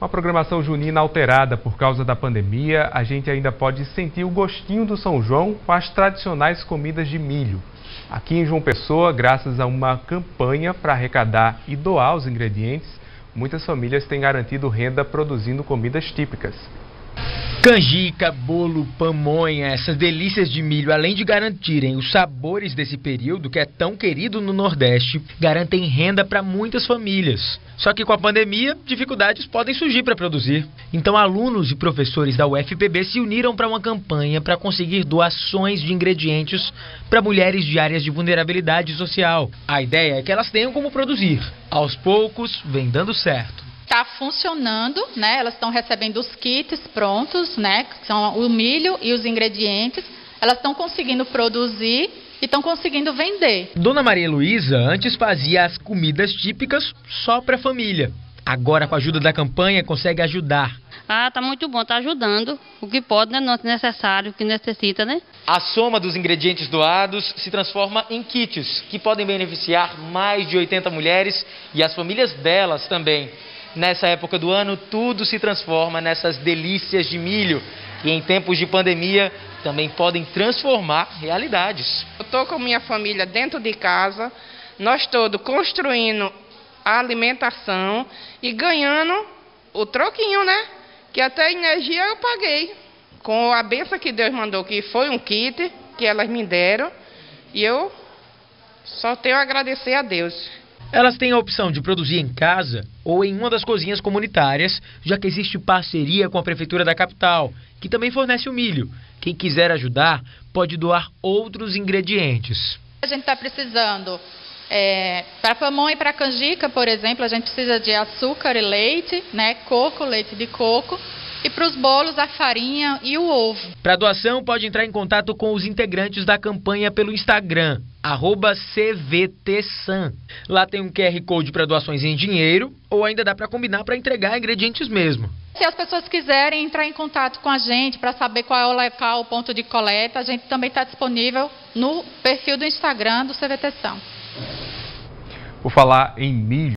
Com a programação junina alterada por causa da pandemia, a gente ainda pode sentir o gostinho do São João com as tradicionais comidas de milho. Aqui em João Pessoa, graças a uma campanha para arrecadar e doar os ingredientes, muitas famílias têm garantido renda produzindo comidas típicas. Canjica, bolo, pamonha, essas delícias de milho, além de garantirem os sabores desse período que é tão querido no Nordeste, garantem renda para muitas famílias. Só que com a pandemia, dificuldades podem surgir para produzir. Então alunos e professores da UFPB se uniram para uma campanha para conseguir doações de ingredientes para mulheres de áreas de vulnerabilidade social. A ideia é que elas tenham como produzir. Aos poucos, vem dando certo. Está funcionando, né? Elas estão recebendo os kits prontos, né? Que são o milho e os ingredientes. Elas estão conseguindo produzir e estão conseguindo vender. Dona Maria Luísa antes fazia as comidas típicas só para a família. Agora, com a ajuda da campanha, consegue ajudar. Tá muito bom, tá ajudando o que pode, né? Não é necessário, o que necessita, né? A soma dos ingredientes doados se transforma em kits, que podem beneficiar mais de 80 mulheres e as famílias delas também. Nessa época do ano, tudo se transforma nessas delícias de milho e em tempos de pandemia também podem transformar realidades. Eu estou com minha família dentro de casa, nós todos construindo a alimentação e ganhando o troquinho, né? Que até energia eu paguei. Com a benção que Deus mandou, que foi um kit que elas me deram, e eu só tenho a agradecer a Deus. Elas têm a opção de produzir em casa ou em uma das cozinhas comunitárias, já que existe parceria com a Prefeitura da capital, que também fornece o milho. Quem quiser ajudar pode doar outros ingredientes. A gente está precisando, para pamonha e para canjica, por exemplo, a gente precisa de açúcar e leite, né? Coco, leite de coco. E para os bolos, a farinha e o ovo. Para doação, pode entrar em contato com os integrantes da campanha pelo Instagram, @CVTSan. Lá tem um QR Code para doações em dinheiro ou ainda dá para combinar para entregar ingredientes mesmo. Se as pessoas quiserem entrar em contato com a gente para saber qual é o local, o ponto de coleta, a gente também está disponível no perfil do Instagram do CVTSan. Por falar em milho,